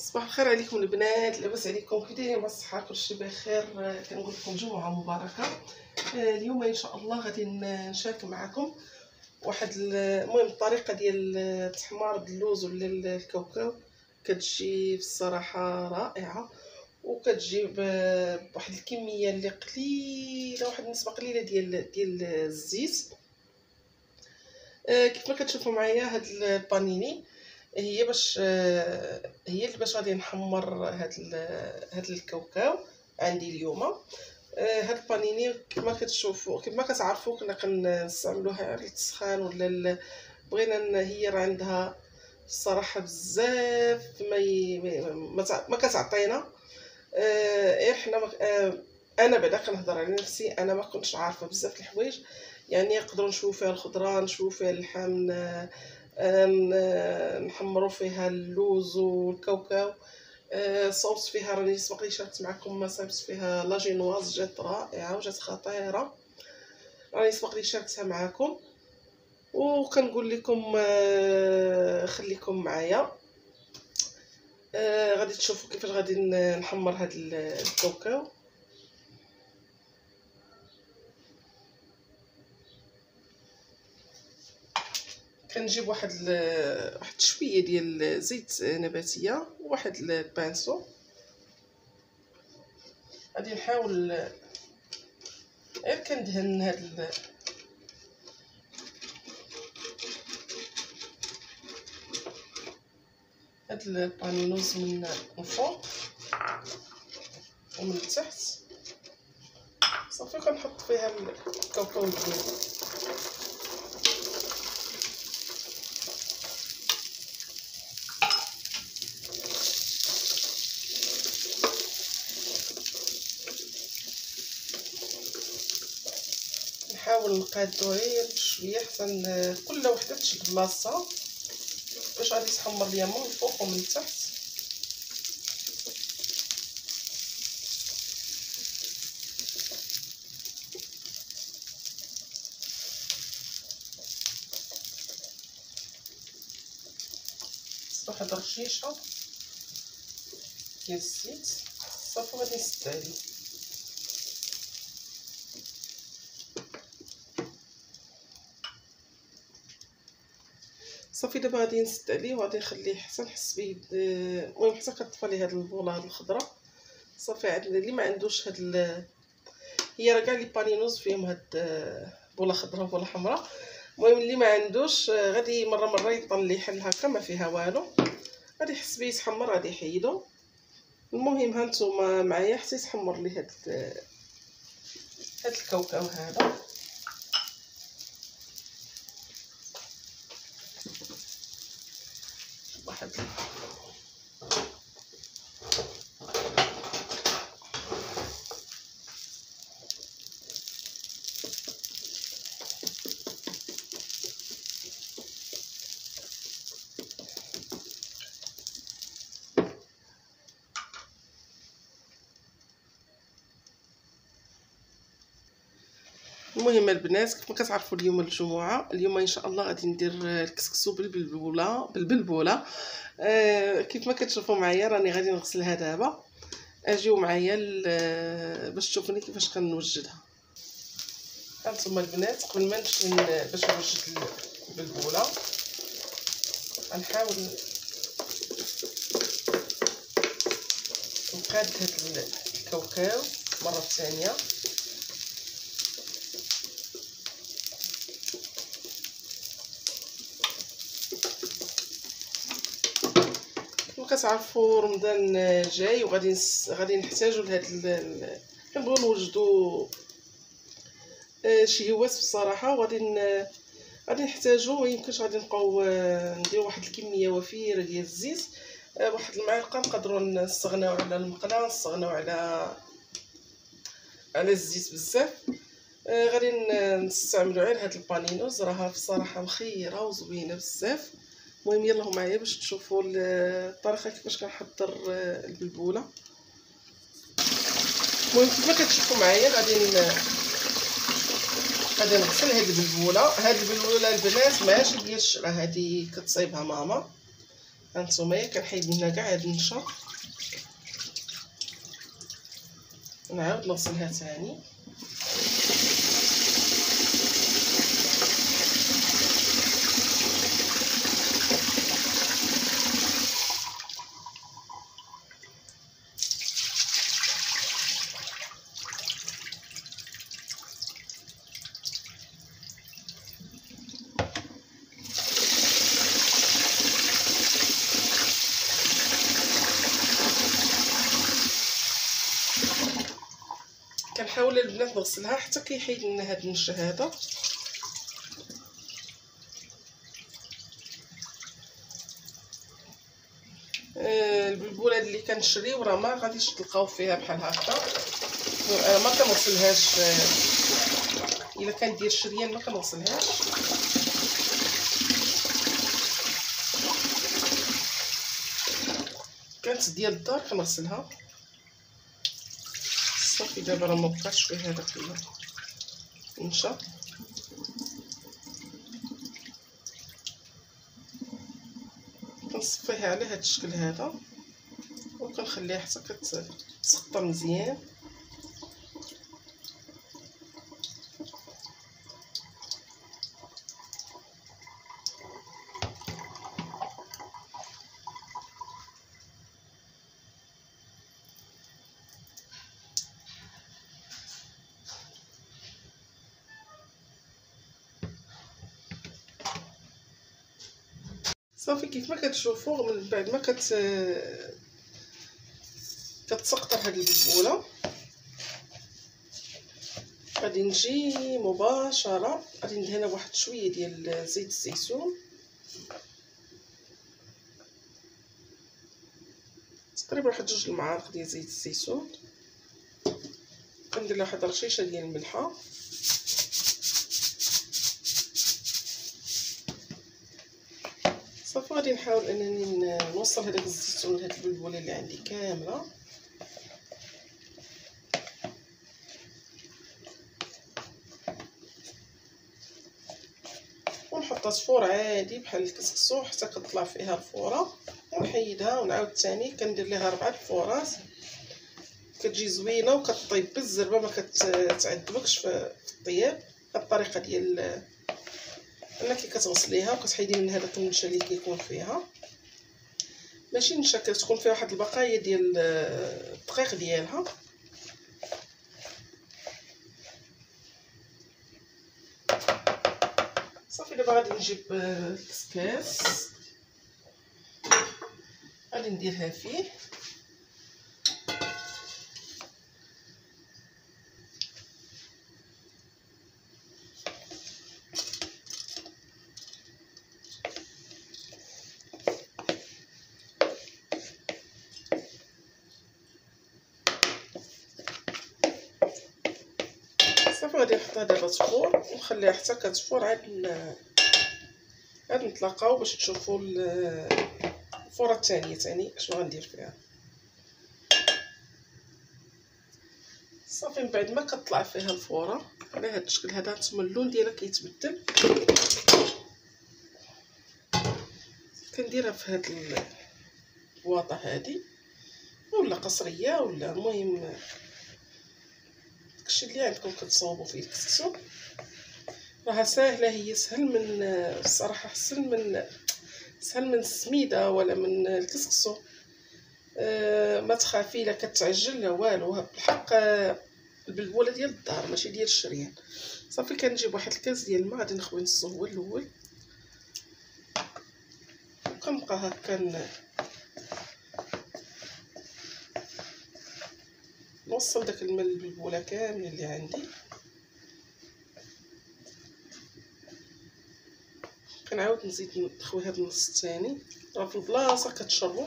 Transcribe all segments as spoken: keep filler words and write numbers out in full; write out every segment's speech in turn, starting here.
صباح الخير عليكم البنات، لاباس عليكم؟ كي دايرين؟ بالصحه كلشي بخير. كنقول لكم جمعه مباركه. اليوم ان شاء الله غادي نشارك معكم واحد المهم الطريقه ديال تحمار اللوز ولا الكاوكاو. كتجي بصراحه رائعه وكتجي بواحد الكميه اللي قليله، واحد النسبه قليله ديال ديال الزيت. كيف ما كتشوفوا معايا هاد البانيني هي باش هي اللي باش غادي نحمر هاد هاد الكاوكاو عندي اليوم. هاد البانيني كما كتشوفوا كما كتعرفوا كنا كنستعملوها للتسخان ولا بغينا. هي راه عندها الصراحه بزاف ما ي... ما كتعطينا. غير حنا انا بعدا كنهضر على نفسي، انا ما كنتش عارفه بزاف الحوايج. يعني نقدروا نشوفوا فيها الخضره، نشوفوا فيها اللحم، نحمروا فيها اللوز والكاوكاو. صوص فيها راني سبق لي شاركت معكم صوص فيها لاجينواز، جات رائعه وجات خطيره، راني سبق لي شاركتها معكم. وكنقول لكم خليكم معايا، غادي تشوفوا كيفاش غادي نحمر هاد الكاوكاو. كنجيب واحد واحد شويه ديال زيت نباتيه وواحد البانسو. غادي نحاول غير كندهن هاد هاد البانينوز من الفوق ومن التحت. صافي كنحط فيها الكاوكاو ديالي. نحاول نقادو غير بشويه حتى كل وحده تشد بلاصتها باش غادي تحمر ليا من الفوق ومن التحت. واحد الرشيشه ديال الزيت صافي غادي نسد عليه. صافي دابا غادي نسد عليه وغادي نخليه حتى نحس به. المهم حتى كطفى ليه هاد البوله هاد الخضره. صافي عندنا اللي ما عندوش هاد ال... هي راه كاع لي بانينوز فيهم هاد بوله خضراء وبوله حمراء. المهم اللي ما عندوش غادي مره مره يطل ليه حل هكا ما فيها والو، غادي يحس به يتحمر غادي يحيدو. المهم ها نتوما معايا حتى يتحمر لي هاد هاد الكاوكاو هذا. واحد المهم البنات كيف ما كتعرفوا اليوم الجمعه، اليوم ان شاء الله غادي ندير الكسكسو بالبلبوله بالبلبوله. آه كيف ما كتشوفوا معايا راني غادي نغسلها دابا. اجيو معايا باش تشوفوني كيفاش كنوجدها. هانتوما البنات قبل ما نمشي باش نوجد البلبوله غنحاول نقاد هاد الكاوكاو مره ثانيه. كتعرفوا رمضان جاي وغادي غادي نحتاجوا لهاد كنبغيو نوجدوا شي هواس بصراحه، وغادي غادي نحتاجوا يمكنش غادي نبقاو نديروا واحد الكميه وفيره ديال الزيت. واحد المعلقه نقدروا نستغناو على المقله، نستغناو على على الزيت بزاف. غادي نستعملوا غير هاد البانينوز، راها بصراحه مخيره وزوينه بزاف. المهم يلا معايا باش تشوفوا الطريقه كيفاش كنحضر البلبوله. المهم كيما كتشوفوا معايا غادي غادي نغسل هاد البلبوله. هاد البلبوله البنات ماشي ديال الشرا، هادي كتصايبها ماما. هانتوما كنحيد منها كاع هاد النشا، ونعاود نغسلها ثاني. كنحاول البنات نغسلها حتى كيحيد لنا هاد النشا هذا. آه البلبولات اللي كنشريو راه ما غاديش تلقاو فيها بحال هكا. انا ما كنغسلهاش، آه الا كندير شريان ما كنغسلهاش. كانت ديال الدار كنغسلها. صافي دابا راه مبقاش فيه هذاك النشا. كنصفيها على هذا الشكل هذا وكنخليها حتى كتسقطر مزيان. صافي كيف ما كتشوفوا من بعد ما كت كتسقطر هاد البلبوله، غادي نجي مباشره غادي ندهنها بواحد شويه ديال زيت الزيتون، تقريبا واحد جوج المعالق ديال زيت الزيتون. كندير لها واحد رشيشه ديال الملحه، صافي غادي نحاول انني نوصل هذاك الزيتون لهاد البلبوله اللي عندي كامله. ونحط صفور عادي بحال الكسكسو حتى كتطلع فيها الفوره، ونحيدها ونعاود ثاني كندير ليها ربعه الفورات. كتجي زوينه وكطيب بالزربه، ما كتعذبكش في الطياب. الطريقه ديال انك كتغسليها وكتحيدي من هذاك النشا اللي كيكون فيها، ماشي نشا كتكون فيها واحد البقايا ديال الدقيق ديالها. صافي دابا غادي نجيب الكسكاس غادي نديرها فيه، صافي غادي نحطها دابا تفور ونخليها حتى كتفور. عاد عاد نتلاقاو باش تشوفوا الفوره الثانيه ثاني شنو غندير فيها. صافي من بعد ما كطلع فيها الفوره على هذا الشكل هذا، نتوما اللون ديالها كيتبدل. كنديرها في هاد البواطه هادي ولا قصريه ولا المهم داكشي اللي عندكم كتصاوبوا فيه الكسكسو. راها ساهله، هي سهل من الصراحه احسن من سهل من السميده ولا من الكسكسو. أه ما تخافي الا كتعجل لا والو، بالحق البلبوله ديال الدار ماشي ديال الشريان. صافي كنجيب واحد الكاس ديال الماء غادي نخوي نصو هو الاول، وكنبقى هكا نوصل داك الماء للبلبوله كامله اللي عندي. كنعاود نزيد نخوي هذا النص الثاني، راه في البلاصه كتشربوا.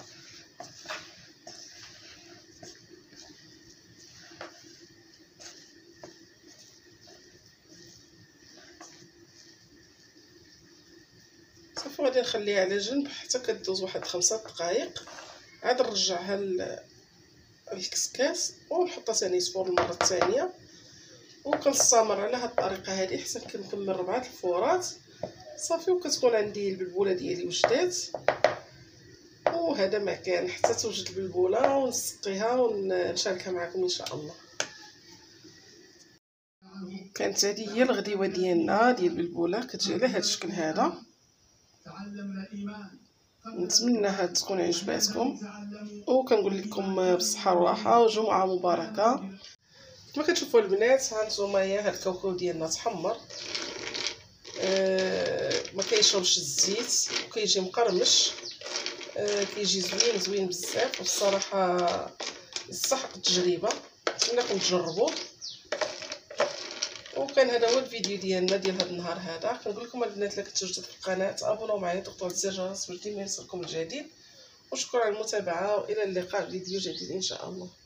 صافي غادي نخليها على جنب حتى كدوز واحد خمسة دقائق. عاد نرجعها للكسكاس ونحطها ثاني صفور المره الثانيه، وكنستمر على هاد الطريقه هذه حتى كنكمل ربعه الفورات. صافي وكتكون عندي البلبوله ديالي وجدات. وهذا ما كان حتى توجد البلبوله ونسقيها ونشاركها معكم ان شاء الله. كانت هذه هي الغديوه ديالنا ديال البلبوله، كتجي على هذا الشكل هذا. نتمنى تكون عجباتكم وكنقول لكم بالصحه والراحه وجمعه مباركه. كما كتشوفوا البنات ها نتوما هاد الكاوكاو ديالنا تحمر، آه ما كيشربش الزيت وكيجي مقرمش، آه كيجي زوين زوين بزاف، والصراحه يستحق التجربه. نتمنىكم تجربوه. وكان هذا هو الفيديو ديالنا ديال هذا النهار هذا. كنقول لكم البنات الا كنتو جدد في القناه ابوناو معايا، ضغطوا على زر الجرس باش ديما يوصلكم الجديد. وشكرا على المتابعه والى اللقاء في فيديو جديد ان شاء الله.